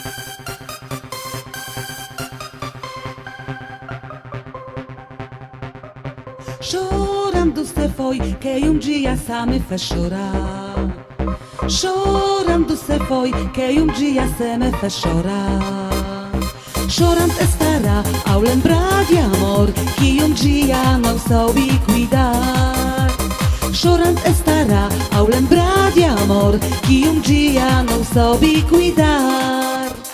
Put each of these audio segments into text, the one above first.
Chorando se foi, que um dia só me fez chorar. Chorando se foi, que um dia se me fez chorar. Chorando estará ao lembrar de amor que um dia não soube cuidar. Chorando estará ao lembrar de amor que um dia não soube cuidar.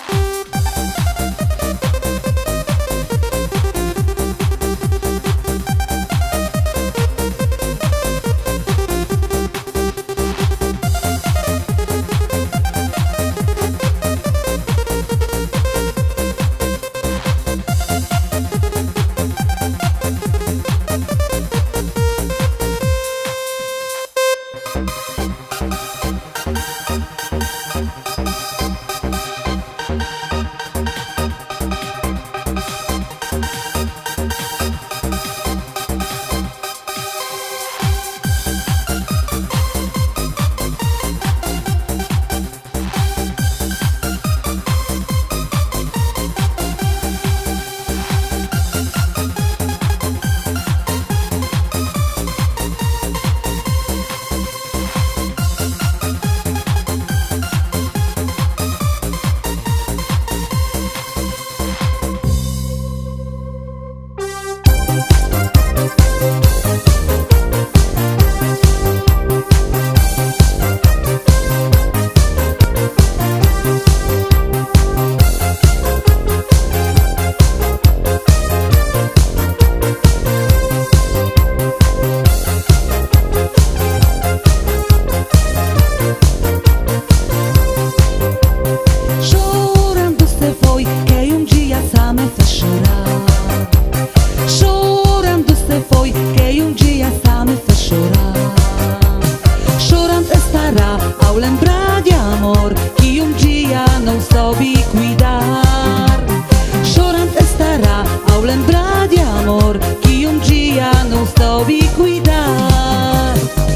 Ao lembrar de amor que um dia não soube cuidar. Chorando estará ao lembrar de amor que um dia não soube cuidar.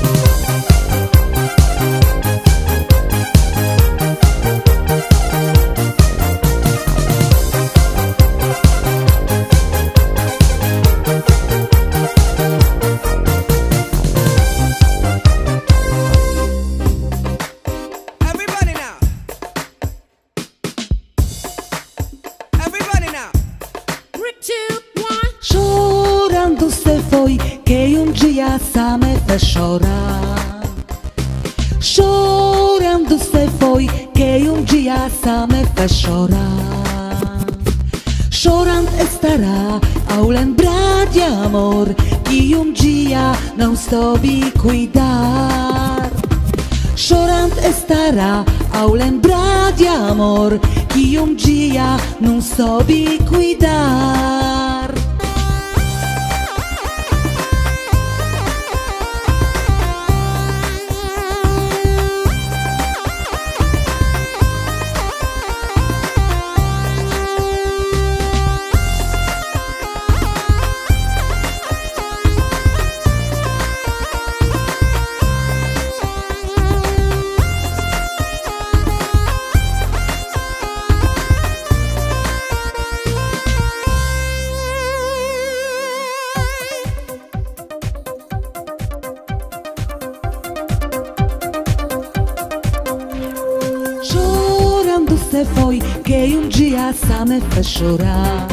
Chorando se foi, que um dia só me fez chorar. Chorando se foi, que um dia só me fez chorar. Chorando estará ao lembrar de amor que um dia não soube cuidar. Chorando estará ao lembrar de amor que um dia não soube cuidar. Se foi, que um dia só me fez chorar.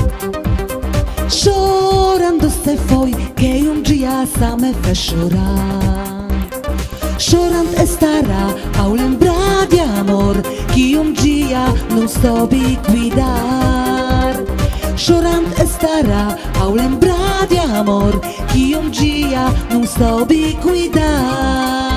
Chorando se foi, que um dia só me fez chorar. Chorando estará ao lembrar de amor que um dia não soube cuidar. Chorando estará ao lembrar de amor que um dia não soube cuidar.